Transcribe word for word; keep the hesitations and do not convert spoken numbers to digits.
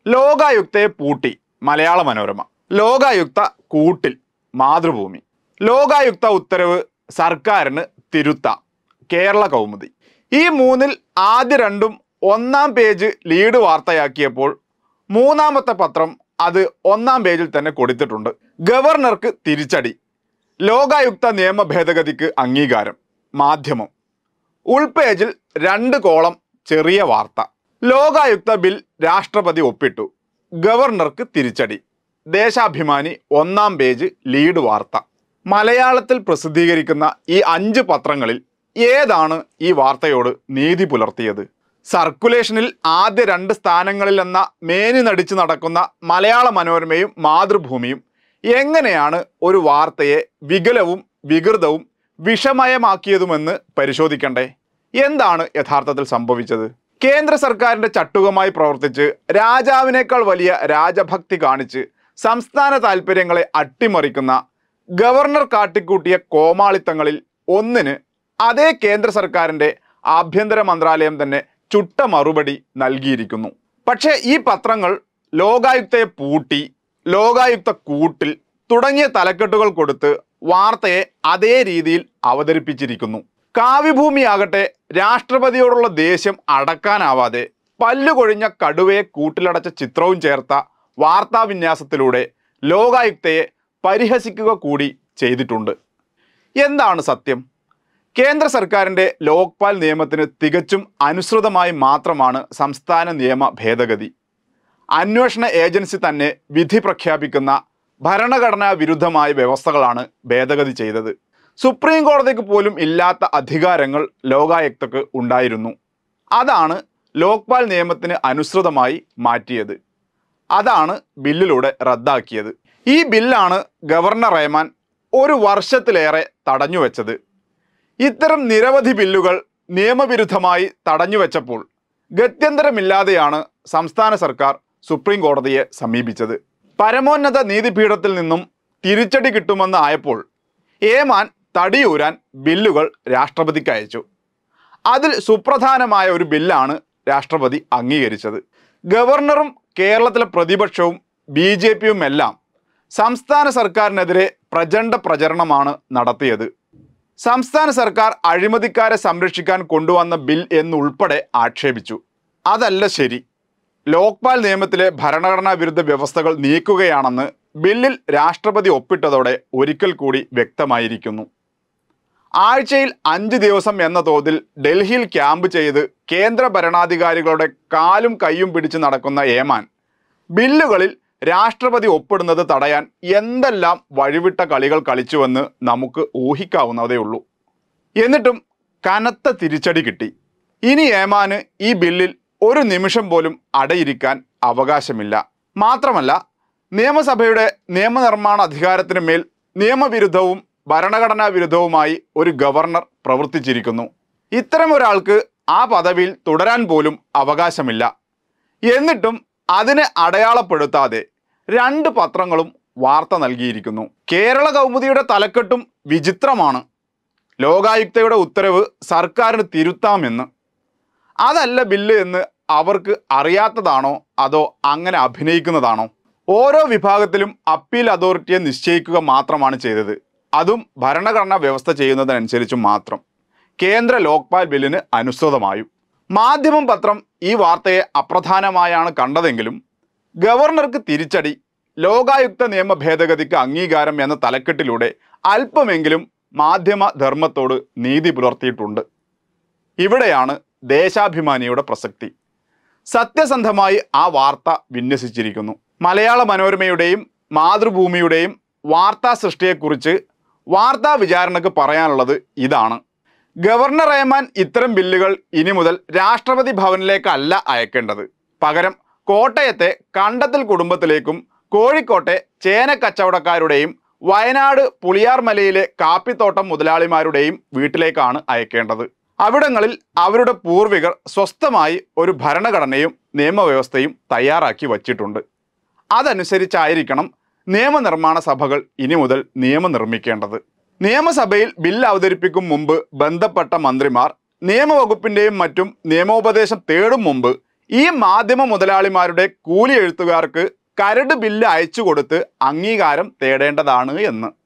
ലോകായുക്തയെ പൂട്ടി മലയാള മനോരമ, ലോകായുക്ത കൂട്ടിൽ മാതൃഭൂമി, ലോകായുക്ത ഉത്തരവ് സർക്കാരിന് തിരുത്താം കേരള കൗമുദി. ഈ മൂന്നിൽ ആദ്യ രണ്ടും ഒന്നാം പേജ് ലീഡ് വാർത്തയാക്കിയപ്പോൾ മൂന്നാമത്തെ പത്രം അത് ഒന്നാം പേജിൽ തന്നെ കൊടുത്തിട്ടുണ്ട്. ഗവർണർക്ക് തിരിച്ചടി, ലോകായുക്ത നിയമ ഭേദഗതിക്ക് അംഗീകാരം, മാധ്യമം. ഉൾപേജിൽ രണ്ട് കോളം ചെറിയ വാർത്ത. ലോകായുക്ത ബിൽ രാഷ്ട്രപതി ഒപ്പിട്ടു, ഗവർണർക്ക് തിരിച്ചടി. ദേശാഭിമാനി ഒന്നാം പേജ് ലീഡ് വാർത്ത. മലയാളത്തിൽ പ്രസിദ്ധീകരിക്കുന്ന ഈ അഞ്ച് പത്രങ്ങളിൽ ഏതാണ് ഈ വാർത്തയോട് നീതി പുലർത്തിയത്? സർക്കുലേഷനിൽ ആദ്യ രണ്ട് സ്ഥാനങ്ങളിൽ എന്ന മേനി നടിച്ച് നടക്കുന്ന മലയാള മനോരമയും മാതൃഭൂമിയും എങ്ങനെയാണ് ഒരു വാർത്തയെ വികലവും വികൃതവും വിഷമയമാക്കിയതുമെന്ന് പരിശോധിക്കണ്ടേ? എന്താണ് യഥാർത്ഥത്തിൽ സംഭവിച്ചത്? കേന്ദ്ര സർക്കാരിന്റെ ചട്ടുകമായി പ്രവർത്തിച്ച് രാജാവിനേക്കാൾ വലിയ രാജഭക്തി കാണിച്ച് സംസ്ഥാന താൽപ്പര്യങ്ങളെ അട്ടിമറിക്കുന്ന ഗവർണർ കാട്ടിക്കൂട്ടിയ കോമാളിത്തങ്ങളിൽ ഒന്നിന് അതേ കേന്ദ്ര സർക്കാരിന്റെ ആഭ്യന്തര മന്ത്രാലയം തന്നെ ചുട്ട മറുപടി നൽകിയിരിക്കുന്നു. പക്ഷേ ഈ പത്രങ്ങൾ ലോകായുക്തയെ പൂട്ടി, ലോകായുക്ത കൂട്ടിൽ തുടങ്ങിയ തലക്കെട്ടുകൾ കൊടുത്ത് വാർത്തയെ അതേ രീതിയിൽ അവതരിപ്പിച്ചിരിക്കുന്നു. കാവ്യഭൂമിയാകട്ടെ രാഷ്ട്രപതിയോടുള്ള ദേഷ്യം അടക്കാനാവാതെ പല്ലുകൊഴിഞ്ഞ കടുവയെ കൂട്ടിലടച്ച ചിത്രവും ചേർത്ത വാർത്താവിന്യാസത്തിലൂടെ ലോകായുക്തയെ പരിഹസിക്കുക കൂടി ചെയ്തിട്ടുണ്ട്. എന്താണ് സത്യം? കേന്ദ്ര സർക്കാരിൻ്റെ ലോക്പാൽ നിയമത്തിന് തികച്ചും അനുസൃതമായി മാത്രമാണ് സംസ്ഥാന നിയമ ഭേദഗതി. അന്വേഷണ ഏജൻസി തന്നെ വിധി പ്രഖ്യാപിക്കുന്ന ഭരണഘടനാ വിരുദ്ധമായ വ്യവസ്ഥകളാണ് ഭേദഗതി ചെയ്തത്. സുപ്രീം കോടതിക്ക് പോലും ഇല്ലാത്ത അധികാരങ്ങൾ ലോകായുക്തക്ക് ഉണ്ടായിരുന്നു. അതാണ് ലോക്പാൽ നിയമത്തിന് അനുസൃതമായി മാറ്റിയത്. അതാണ് ബില്ലിലൂടെ റദ്ദാക്കിയത്. ഈ ബില്ലാണ് ഗവർണർ റഹ്മാൻ ഒരു വർഷത്തിലേറെ തടഞ്ഞുവെച്ചത്. ഇത്തരം നിരവധി ബില്ലുകൾ നിയമവിരുദ്ധമായി തടഞ്ഞുവെച്ചപ്പോൾ ഗത്യന്തരമില്ലാതെയാണ് സംസ്ഥാന സർക്കാർ സുപ്രീം കോടതിയെ സമീപിച്ചത്. പരമോന്നത നീതിപീഠത്തിൽ നിന്നും തിരിച്ചടി കിട്ടുമെന്ന് ആയപ്പോൾ ഏമാൻ തടിയൂരാൻ ബില്ലുകൾ രാഷ്ട്രപതിക്ക് അയച്ചു. അതിൽ സുപ്രധാനമായ ഒരു ബില്ലാണ് രാഷ്ട്രപതി അംഗീകരിച്ചത്. ഗവർണറും കേരളത്തിലെ പ്രതിപക്ഷവും ബി ജെ പിയും എല്ലാം സംസ്ഥാന സർക്കാരിനെതിരെ പ്രചണ്ഡ പ്രചരണമാണ് നടത്തിയത്. സംസ്ഥാന സർക്കാർ അഴിമതിക്കാരെ സംരക്ഷിക്കാൻ കൊണ്ടുവന്ന ബിൽ എന്നുൾപ്പെടെ ആക്ഷേപിച്ചു. അതല്ല ശരി, ലോക്പാൽ നിയമത്തിലെ ഭരണഘടനാ വിരുദ്ധ വ്യവസ്ഥകൾ നീക്കുകയാണെന്ന് ബില്ലിൽ രാഷ്ട്രപതി ഒപ്പിട്ടതോടെ ഒരിക്കൽ കൂടി വ്യക്തമായിരിക്കുന്നു. ആഴ്ചയിൽ അഞ്ച് ദിവസം എന്ന തോതിൽ ഡൽഹിയിൽ ക്യാമ്പ് ചെയ്ത് കേന്ദ്ര ഭരണാധികാരികളുടെ കാലും കൈയും പിടിച്ച് നടക്കുന്ന ഏമാൻ ബില്ലുകളിൽ രാഷ്ട്രപതി ഒപ്പിടുന്നത് തടയാൻ എന്തെല്ലാം വഴിവിട്ട കളികൾ കളിച്ചുവെന്ന് നമുക്ക് ഊഹിക്കാവുന്നതേ ഉള്ളൂ. എന്നിട്ടും കനത്ത തിരിച്ചടി കിട്ടി. ഇനി ഏമാന് ഈ ബില്ലിൽ ഒരു നിമിഷം പോലും അടയിരിക്കാൻ അവകാശമില്ല. മാത്രമല്ല, നിയമസഭയുടെ നിയമനിർമ്മാണ അധികാരത്തിന് മേൽ നിയമവിരുദ്ധവും ഭരണഘടനാ വിരുദ്ധവുമായി ഒരു ഗവർണർ പ്രവർത്തിച്ചിരിക്കുന്നു. ഇത്തരം ഒരാൾക്ക് ആ പദവിയിൽ തുടരാൻ പോലും അവകാശമില്ല. എന്നിട്ടും അതിനെ അടയാളപ്പെടുത്താതെ രണ്ട് പത്രങ്ങളും വാർത്ത നൽകിയിരിക്കുന്നു. കേരള കൗമുദിയുടെ തലക്കെട്ടും വിചിത്രമാണ്. ലോകായുക്തയുടെ ഉത്തരവ് സർക്കാരിന് തിരുത്താമെന്ന്. അതല്ല ബില്ല് എന്ന് അവർക്ക് അറിയാത്തതാണോ അതോ അങ്ങനെ അഭിനയിക്കുന്നതാണോ? ഓരോ വിഭാഗത്തിലും അപ്പീൽ അതോറിറ്റിയെ നിശ്ചയിക്കുക മാത്രമാണ് ചെയ്തത്. അതും ഭരണഘടനാ വ്യവസ്ഥ ചെയ്യുന്നതിനനുസരിച്ച് മാത്രം, കേന്ദ്ര ലോക്പാൽ ബില്ലിന് അനുസൃതമായും. മാധ്യമം പത്രം ഈ വാർത്തയെ അപ്രധാനമായാണ് കണ്ടതെങ്കിലും ഗവർണർക്ക് തിരിച്ചടി, ലോകായുക്ത നിയമ ഭേദഗതിക്ക് അംഗീകാരം എന്ന തലക്കെട്ടിലൂടെ അല്പമെങ്കിലും മാധ്യമ ധർമ്മത്തോട് നീതി പുലർത്തിയിട്ടുണ്ട്. ഇവിടെയാണ് ദേശാഭിമാനിയുടെ പ്രസക്തി. സത്യസന്ധമായി ആ വാർത്ത വിന്യസിച്ചിരിക്കുന്നു. മലയാള മനോരമയുടെയും മാതൃഭൂമിയുടെയും വാർത്താ സൃഷ്ടിയെക്കുറിച്ച് വാർത്താ വിചാരണക്ക് പറയാനുള്ളത് ഇതാണ്. ഗവർണർ റഹ്മാൻ ഇത്തരം ബില്ലുകൾ ഇനി മുതൽ രാഷ്ട്രപതി ഭവനിലേക്കല്ല അയക്കേണ്ടത്. പകരം കോട്ടയത്തെ കണ്ടത്തിൽ കുടുംബത്തിലേക്കും കോഴിക്കോട്ടെ ചേന കച്ചവടക്കാരുടെയും വയനാട് പുളിയാർമലയിലെ കാപ്പിത്തോട്ടം മുതലാളിമാരുടെയും വീട്ടിലേക്കാണ് അയക്കേണ്ടത്. അവിടങ്ങളിൽ അവരുടെ പൂർവികർ സ്വസ്ഥമായി ഒരു ഭരണഘടനയും നിയമവ്യവസ്ഥയും തയ്യാറാക്കി വച്ചിട്ടുണ്ട്. അതനുസരിച്ചായിരിക്കണം നിയമനിർമ്മാണ സഭകൾ ഇനി മുതൽ നിയമം നിർമ്മിക്കേണ്ടത്. നിയമസഭയിൽ ബില്ല് അവതരിപ്പിക്കും മുമ്പ് ബന്ധപ്പെട്ട മന്ത്രിമാർ നിയമവകുപ്പിൻ്റെയും മറ്റും നിയമോപദേശം തേടും മുമ്പ് ഈ മാധ്യമ മുതലാളിമാരുടെ കൂലി എഴുത്തുകാർക്ക് കരട് ബില്ല് അയച്ചു കൊടുത്ത് അംഗീകാരം തേടേണ്ടതാണ് എന്ന്.